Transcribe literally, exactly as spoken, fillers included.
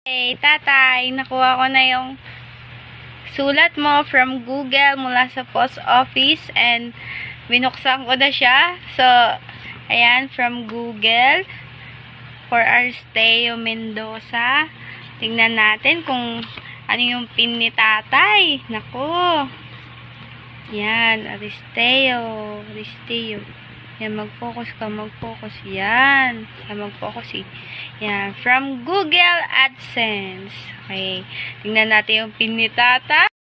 Hey, tatay, nakuha ko na yung sulat mo from Google mula sa post office and binuksan ko na siya. So, ayan, from Google for Aristeo Mendoza. Tingnan natin kung ano yung pin ni tatay. Naku. Yan, Aristeo. Aristeo. Yan, mag-focus ka, mag-focus. Yan. Yan, mag-focus eh. Yan, from Google AdSense. Okay. Tingnan natin yung pin ni tata.